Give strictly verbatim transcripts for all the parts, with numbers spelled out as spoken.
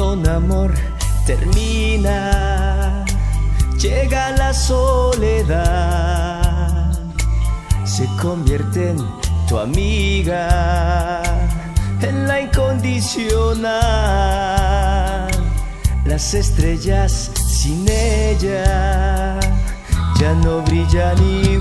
un amor termina, llega la soledad, se convierte en tu amiga, en la incondicional. Las estrellas sin ella ya no brillan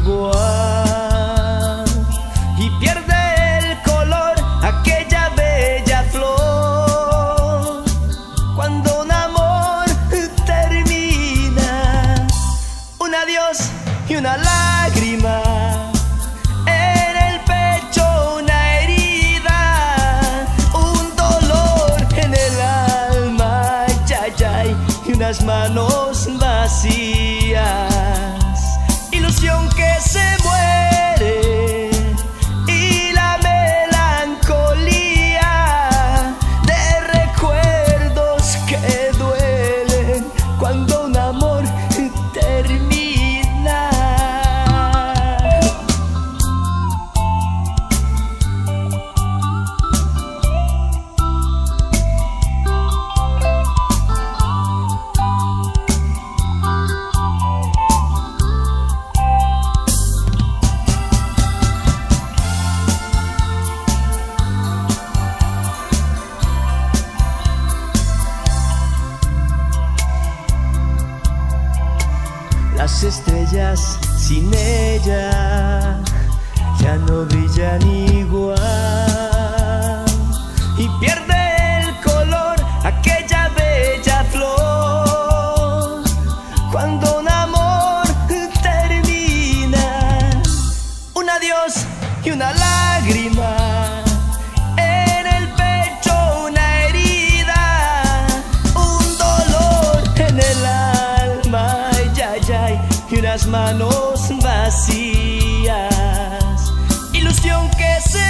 igual, y pierde el color aquella bella flor. Cuando un amor termina, un adiós y una lágrima, en el pecho una herida, un dolor en el alma, ay, ay, ay, y unas manos vacías, ilusión que se muere, y la melancolía de recuerdos que duelen cuando un amor termina. Las estrellas sin ella ya no brillan igual, y pierde el color aquella bella flor. Cuando un amor termina, un adiós y una lágrima, en el pecho una herida, un dolor en el alma, y unas manos vacías, ilusión que se